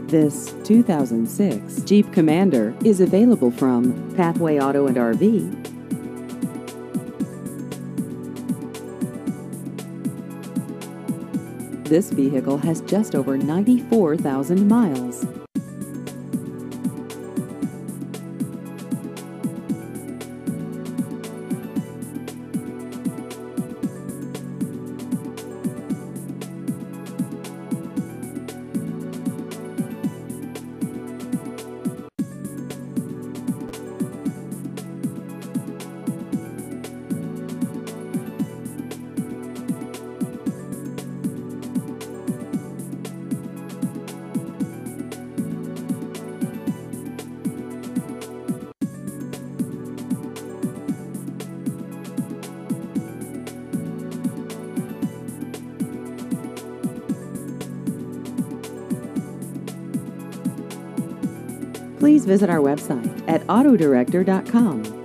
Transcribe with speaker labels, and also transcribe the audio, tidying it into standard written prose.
Speaker 1: This 2006 Jeep Commander is available from Pathway Auto and RV. This vehicle has just over 94,000 miles. Please visit our website at autodirector.com.